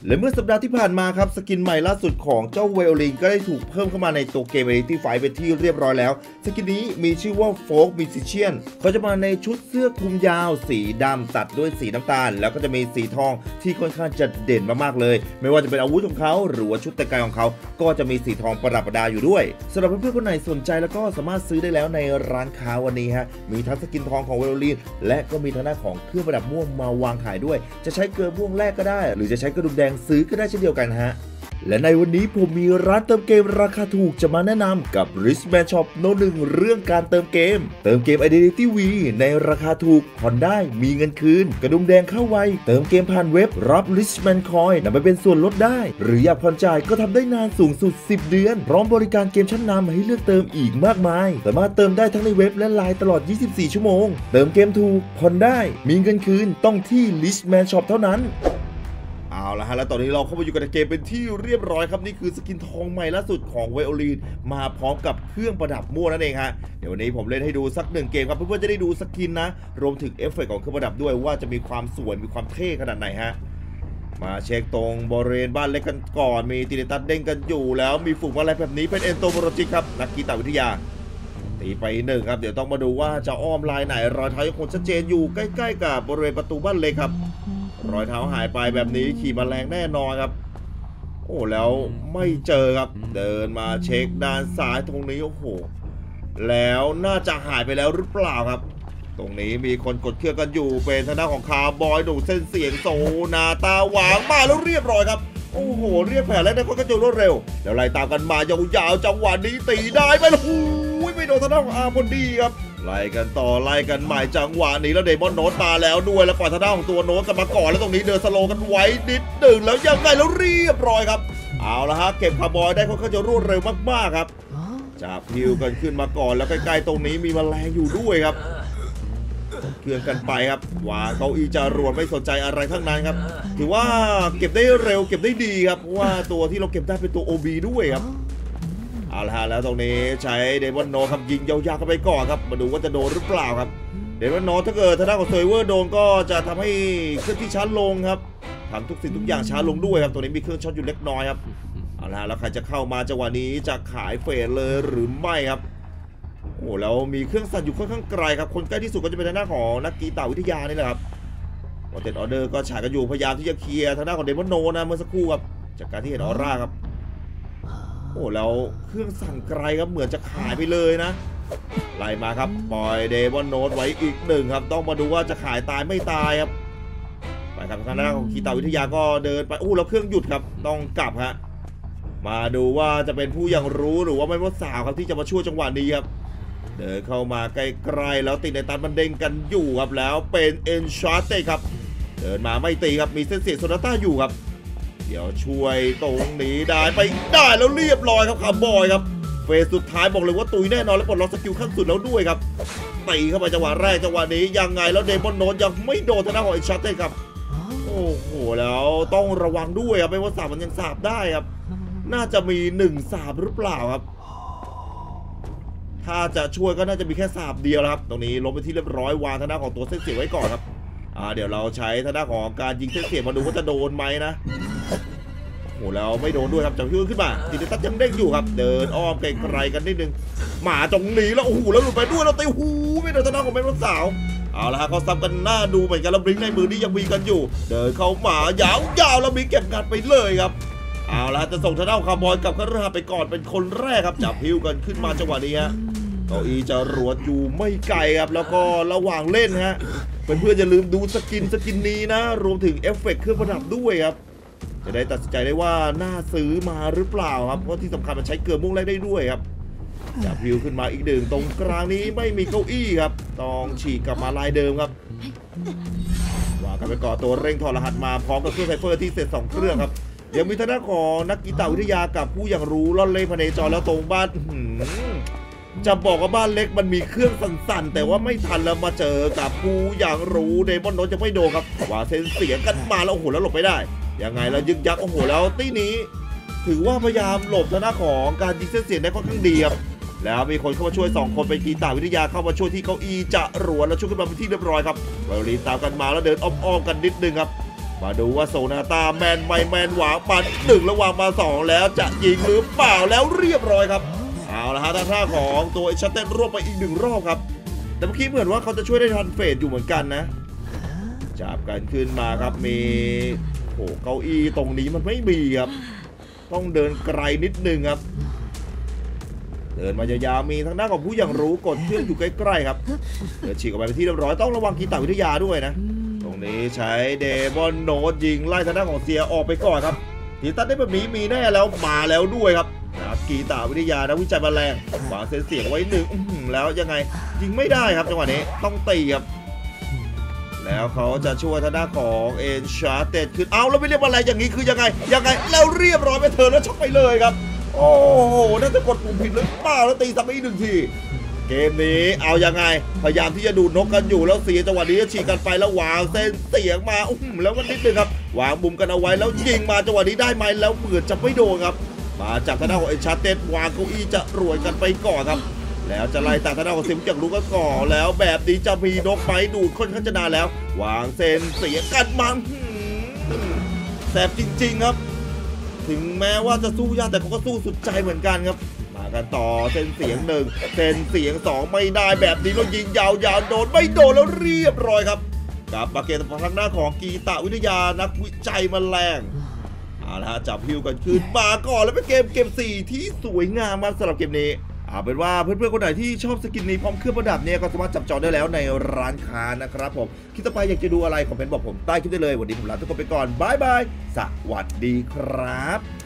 และเมื่อสัปดาห์ที่ผ่านมาครับสกินใหม่ล่าสุดของเจ้าไวโอลินก็ได้ถูกเพิ่มเข้ามาในตัวเกม Reality Fight เป็นที่เรียบร้อยแล้วสกินนี้มีชื่อว่า Folk Musician เขาจะมาในชุดเสื้อคลุมยาวสีดำตัดด้วยสีน้ำตาลแล้วก็จะมีสีทองที่ค่อนข้างจะเด่นมากๆเลยไม่ว่าจะเป็นอาวุธของเขาหรือว่าชุดแต่งกายของเขาก็จะมีสีทองประดับประดาอยู่ด้วยสำหรับเพื่อนๆคนไหนสนใจแล้วก็สามารถซื้อได้แล้วในร้านค้าวันนี้ฮะมีทั้งสกินทองของไวโอลินและก็มีทางด้านของเครื่องประดับม่วงมาวางขายด้วยจะใช้เกลือม่วงแรกก็ได้หรือจะใช้กระดุมแดงซื้อก็ได้เช่นเดียวกันฮะและในวันนี้ผมมีร้านเติมเกมราคาถูกจะมาแนะนำกับ Richman Shop โนหนึ่งเรื่องการเติมเกมIdentity V ในราคาถูกผ่อนได้มีเงินคืนกระดุมแดงเข้าไวเติมเกมผ่านเว็บรับ Richman Coin นำไปเป็นส่วนลดได้หรืออยากผ่อนจ่ายก็ทำได้นานสูงสุด10เดือนพร้อมบริการเกมชั้นนำให้เลือกเติมอีกมากมายสามารถเติมได้ทั้งในเว็บและไลน์ตลอด24ชั่วโมงเติมเกมถูกผ่อนได้มีเงินคืนต้องที่ Richman Shop เท่านั้นเอาละฮะแล้วตอนนี้เราเข้ามาอยู่กับเกมเป็นที่เรียบร้อยครับนี่คือสกินทองใหม่ล่าสุดของไวโอลินมาพร้อมกับเครื่องประดับมั่วนั่นเองฮะเดี๋ยววันนี้ผมเล่นให้ดูสัก1เกมครับเพื่อนๆจะได้ดูสกินนะรวมถึงเอฟเฟกต์ของเครื่องประดับด้วยว่าจะมีความสวยมีความเท่ขนาดไหนฮะมาเช็คตรงบริเวณบ้านเล็กกันก่อนมีติลิตัสเด้งกันอยู่แล้วมีฝูงอะไรแบบนี้เป็นเอนโตโมโรจิครับนักกีฬาวิทยาตีไป1ครับเดี๋ยวต้องมาดูว่าจะอ้อมลายไหนรอยเท้ายังคงชัดเจนอยู่ใกล้ๆกับบริเวณประตูบ้านเล็กครับรอยเท้าหายไปแบบนี้ขี่แมลงแน่นอนครับโอ้แล้วไม่เจอครับเดินมาเช็คด้านซ้ายตรงนี้โอ้โหแล้วน่าจะหายไปแล้วหรือเปล่าครับตรงนี้มีคนกดเครื่องกันอยู่เป็นทางด้านของคาร์บอยดูเส้นเสียงโซนาตาหวางมาแล้วเรียบร้อยครับโอ้โหเรียกแผลแล้วได้ก็จะรวดเร็วแล้วไล่ตามกันมายาวๆจังหวะนี้ตีได้ไปแล้วไม่โดนทางด้านของอาร์พอดีครับไล่กันต่อไล่กันใหม่จังหวะนี้แล้วเดมอนโนตมาแล้วด้วยแล้วปล่อยทางด้านของตัวโนตกันมาก่อนแล้วตรงนี้เดินสโลกันไว้นิดหนึ่งแล้วยังไงแล้วเรียบร้อยครับเอาละฮะเก็บคาร์บอยได้ค่อนข้างจะรวดเร็วมากๆครับจับพิวกันขึ้นมาก่อนแล้วใกล้ๆตรงนี้มีแมลงอยู่ด้วยครับเคลื่อนกันไปครับวางเก้าอี้จรวดไม่สนใจอะไรทั้งนั้นครับถือว่าเก็บได้เร็วเก็บได้ดีครับเพราะว่าตัวที่เราเก็บได้เป็นตัว OB ด้วยครับเอาละฮะแล้วตรงนี้ใช้เดมอนโนครับยิงยาวๆกันไปก่อนครับมาดูว่าจะโดนหรือเปล่าครับเดมอนโนถ้าเกิดทางด้านของเซเวอร์โดนก็จะทำให้เครื่องที่ช้าลงครับทำทุกสิ่งทุกอย่างช้าลงด้วยครับตัวนี้มีเครื่องช็อตอยู่เล็กน้อยครับเอาละฮะแล้วใครจะเข้ามาจังหวะนี้จะขายเฟสเลยหรือไม่ครับโอ้แล้วมีเครื่องสั่นอยู่ค่อนข้างไกลครับคนใกล้ที่สุดก็จะเป็นทางด้านของนักกีฬาวิทยานี่แหละครับวอเตอร์ออเดอร์ก็ฉายกันอยู่พยายามที่จะเคลียร์ทางด้านของเดมอนโนนะเมื่อสักครู่ครับจากการที่เห็นออร่าครับโอ้แล้วเครื่องสั่นไกลครับเหมือนจะขายไปเลยนะไล่มาครับปล่อยเดมอนโนไว้อีก1ครับต้องมาดูว่าจะขายตายไม่ตายครับไปครับทางด้านของกีฬาวิทยาก็เดินไปโอ้แล้วเครื่องหยุดครับต้องกลับฮะมาดูว่าจะเป็นผู้ยังรู้หรือว่าไม่ว่าสาวครับที่จะมาช่วยจังหวะนี้ครับเดินเข้ามาใกล้ๆแล้วติดในตันมันเด้งกันอยู่ครับแล้วเป็นเอ็นชาร์เต้ครับเดินมาไม่ตีครับมีเส้นเสียงโซนาต้าอยู่ครับเดี๋ยวช่วยตรงนี้ได้ไปได้แล้วเรียบร้อยครับคาร์บอยครับเฟสสุดท้ายบอกเลยว่าตุยแน่นอนและปลดล็อกสกิลขั้นสุดแล้วด้วยครับตีเข้าไปจังหวะแรกจังหวะนี้ยังไงแล้วเดมอนโนตยังไม่โดนทางด้านของเอ็นชาร์เต้ครับโอ้โหแล้วต้องระวังด้วยครับไม่ว่าสาบมันยังสาบได้ครับน่าจะมี1สาบหรือเปล่าครับถ้าจะช่วยก็น่าจะมีแค่สาบเดียวครับตรงนี้ล้มไปที่เรียบร้อยวางทางด้านของตัวเส้นเสียงไว้ก่อนครับเดี๋ยวเราใช้ทางด้านของการยิงเส้นเสียงมาดูว่าจะโดนไหมนะโอ้แล้วไม่โดนด้วยครับจับขึ้นมาติดตัดยังเด้งอยู่ครับเดินอ้อมไกลๆกันนิดนึงหมาตรงนี้แล้วโอ้โหแล้วหลุดไปด้วยเราตีหูไม่โดนทางด้านของแม่รถสาวเอาละฮะเขาซ้ำกันหน้าดูเหมือนกันแล้วบลิงในมือนี้ยังมีกันอยู่เดินเข้ามายาวๆแล้วมีเก็บงานไปเลยครับเอาละจะส่งทางด้านคาร์บอยกับคาร์ราไปก่อนเป็นคนแรกครับจับพิวกันขึ้นมาจังหวะนี้ฮะเก้าอี้จะรวดอยู่ไม่ไกลครับแล้วก็ระหว่างเล่นฮะเพื่อนๆอย่าลืมดูสกินนี้นะรวมถึงเอฟเฟกต์เครื่องประดับด้วยครับจะได้ตัดสินใจได้ว่าน่าซื้อมาหรือเปล่าครับเพราะที่สำคัญมันใช้เกลือม่วงแรกได้ด้วยครับจับพิวขึ้นมาอีก1ตรงกลางนี้ไม่มีเก้าอี้ครับต้องฉีกกลับมาลายเดิมครับวางกันไปก่อนตัวเร่งถอดรหัสมาพร้อมกับเครื่องไซเฟอร์ที่เสร็จ2เครื่องครับยังมีทางด้านของนักกีฬาวิทยากับผู้ยังรู้ล่อนเล่พเนจรแล้วตรงบ้านจะบอกว่าบ้านเล็กมันมีเครื่องสั่นๆแต่ว่าไม่ทันแล้วมาเจอกับผู้ยังรู้เดมอนโนจะไม่โดนครับว่าเซนเสียกันมาแล้วโอ้โหแล้วหลบไม่ได้ยังไงแล้วยึกยักโอ้โหแล้วตีนี้ถือว่าพยายามหลบทางด้านของการยิงเส้นเสียงได้ค่อนข้างดีครับแล้วมีคนเข้ามาช่วย2คนเป็นกีฬาวิทยาเข้ามาช่วยที่เก้าอี้จะรวนแล้วช่วยขึ้นมาเป็นที่เรียบร้อยครับไวโอลินตามกันมาแล้วเดินอ้อมๆกันนิดนึงครับมาดูว่าโซนาตาแมนไม่แมนหวางปัด1ระหว่างมา2แล้วจะยิงหรือเปล่าแล้วเรียบร้อยครับเอาละฮะทางท่าของตัวชัตเต้นรวบไปอีก1รอบครับแต่เมื่อกี้เหมือนว่าเขาจะช่วยได้ทันเฟสอยู่เหมือนกันนะจับกันขึ้นมาครับมีโอ้เก้าอี้ตรงนี้มันไม่มีครับต้องเดินไกลนิดนึงครับเดินมายาวๆมีทางด้านของผู้อย่างรู้กดเครื่องอยู่ใกล้ๆครับเดินฉีกออกไปเป็นที่เรียบร้อยต้องระวังกีตาวิทยาด้วยนะตรงนี้ใช้เดมอนโนดยิงไล่ทางด้านของเซียออกไปก่อนครับทีตัดได้แบบนี้มีแน่แล้วมาแล้วด้วยครับกีตาวิทยานักวิจัยแมลงวางเสียงไว้1แล้วยังไงยิงไม่ได้ครับจังหวะนี้ต้องตีครับแล้วเขาจะช่วยทางด้านของเอ็นชาร์เต็ดขึ้นเอาแล้วไม่เรียกอะไรอย่างนี้คือยังไงแล้วเรียบร้อยไปเธอแล้วช็อกไปเลยครับโอ้โหน่าจะกดปุ่มผิดหรือเปล่าแล้วตีซ้ำอีก1ทีเกมนี้เอายังไงพยายามที่จะดูดนกกันอยู่แล้วเสียจังหวะนี้ฉีกกันไปแล้ววางเส้นเสียงมาแล้วมันนิดนึงครับวางมุมกันเอาไว้แล้วยิงมาจังหวะนี้ได้ไหมแล้วเหมือนจะไม่โดนครับมาจากทางด้านของเอ็นชาร์เต็ดวางเก้าอี้จะรวยกันไปก่อนครับแล้วจะไล่ตามทางด้านของซิมจากลูกก็ก่อแล้วแบบนี้จะมีนกไหมดูดค่อนข้างจะนานแล้ววางเส้นเสียกันมันแสบจริงๆครับถึงแม้ว่าจะสู้ยากแต่เขาก็สู้สุดใจเหมือนกันครับมากันต่อเส้นเสียง1เส้นเสียง2ไม่ได้แบบนี้แล้วยิงยาวๆโดนไม่โดนแล้วเรียบร้อยครับกลับมาเกมทางหน้าของกีตาวิทยานักวิจัยแมลงเอาละฮะจับฮิวกันขึ้นมาก่อนแล้วเป็นเกม4ที่สวยงามมากสำหรับเกมนี้เอาเป็นว่าเพื่อนๆคนไหนที่ชอบสกินนี้พร้อมเครื่องประดับเนี่ยก็สามารถจับจองได้แล้วในร้านค้านะครับผมคลิปต่อไปอยากจะดูอะไรคอมเมนต์บอกผมใต้คลิปได้เลยวันนี้ผมลาทุกคนไปก่อนบายบายสวัสดีครับ